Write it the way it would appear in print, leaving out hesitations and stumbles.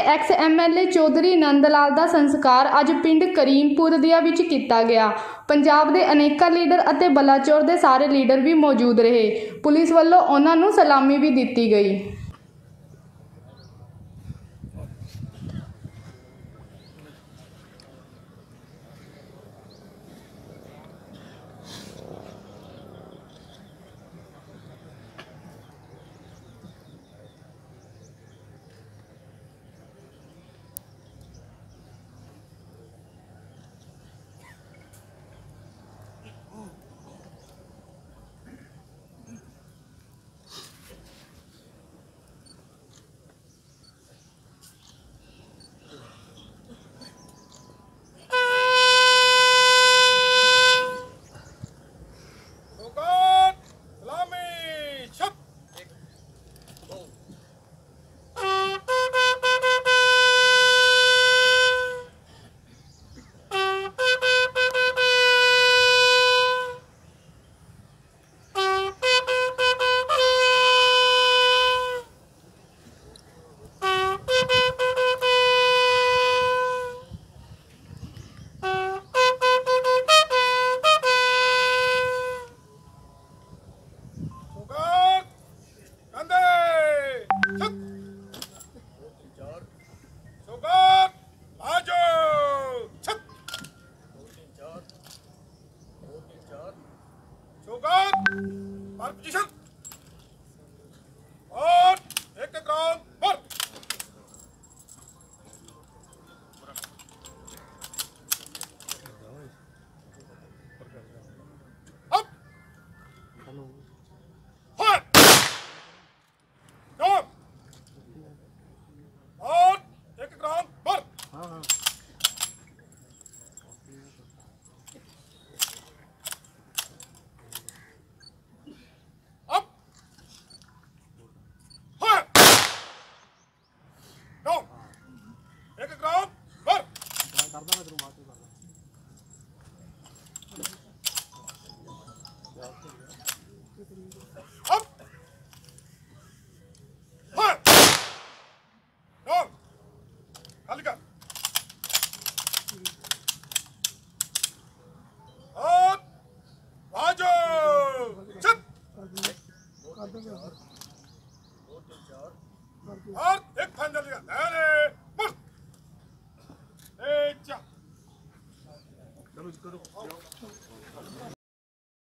X MLA Chaudhary Nand Lal का संस्कार अज पिंड करीमपुर दिया विच कीता गया। पंजाब के अनेक लीडर और बलाचौर के सारे लीडर भी मौजूद रहे। पुलिस वालों उन्हां नूं सलामी भी दी गई। और